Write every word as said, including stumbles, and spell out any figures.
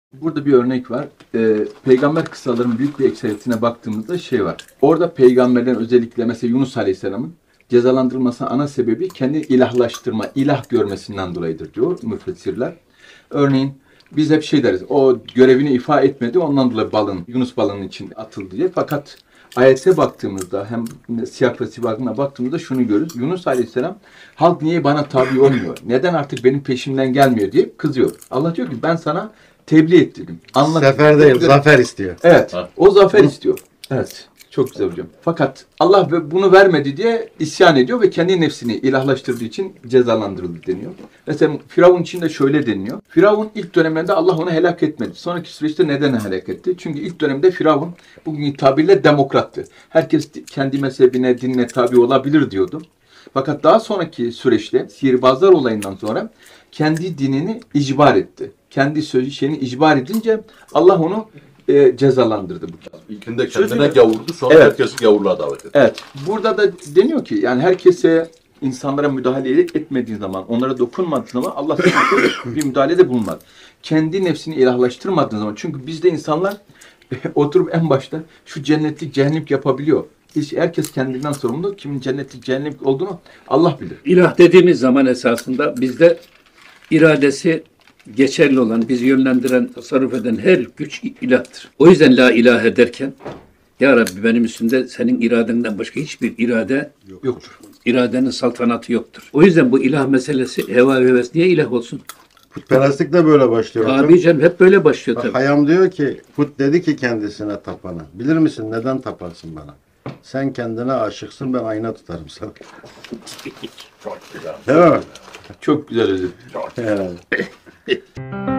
Burada bir örnek var. Ee, peygamber kıssalarının büyük bir ekseriyetine baktığımızda şey var. Orada peygamberlerin özellikle mesela Yunus Aleyhisselam'ın cezalandırılmasının ana sebebi kendi ilahlaştırma, ilah görmesinden dolayıdır diyor müfessirler. Örneğin biz hep şey deriz, o görevini ifa etmedi, ondan dolayı balın, Yunus balığının için atıldı diye. Fakat ayete baktığımızda, hem siyah ve sibakına baktığımızda şunu görürüz. Yunus Aleyhisselam, halk niye bana tabi olmuyor, neden artık benim peşimden gelmiyor diye kızıyor. Allah diyor ki ben sana tebliğ ettirdim. Anlatayım. Zafer değil, zafer istiyor. Evet, o zafer istiyor. Evet, çok güzel hocam. Fakat Allah bunu vermedi diye isyan ediyor ve kendi nefsini ilahlaştırdığı için cezalandırıldı deniyor. Mesela Firavun için de şöyle deniyor. Firavun ilk döneminde Allah onu helak etmedi. Sonraki süreçte neden helak etti? Çünkü ilk dönemde Firavun bugünkü tabirle demokrattı. Herkes kendi mezhebine, dinine tabi olabilir diyordu. Fakat daha sonraki süreçte sihirbazlar olayından sonra kendi dinini icbar etti. Kendi sözü şeyini icbar edince Allah onu e, cezalandırdı bu kez. İlkinde kendine gavurdu, sonra evet. herkesi gavurluğa davet etti. Evet. Burada da deniyor ki yani herkese, insanlara müdahale etmediği zaman, onlara dokunmadığı zaman Allah bir müdahalede bulunmaz. Kendi nefsini ilahlaştırmadığı zaman, çünkü bizde insanlar oturup en başta şu cennetlik cehennemlik yapabiliyor. Hiç, herkes kendinden sorumlu. Kimin cennetlik cehennemlik olduğunu Allah bilir. İlah dediğimiz zaman esasında bizde iradesi geçerli olan, bizi yönlendiren, tasarruf eden her güç ilahtır. O yüzden la ilahe derken, ya Rabbi benim üstünde senin iradenden başka hiçbir irade Yoktur. İradenin saltanatı yoktur. O yüzden bu ilah meselesi, heva ve heves niye ilah olsun? Putperestlik de böyle başlıyor. Abi canım hep böyle başlıyor tabii. Hayam diyor ki, put dedi ki kendisine tapana. Bilir misin neden taparsın bana? Sen kendine aşıksın, ben ayna tutarım sana. Çok güzel. Değil mi? Çok güzel özür. Çok Herhalde.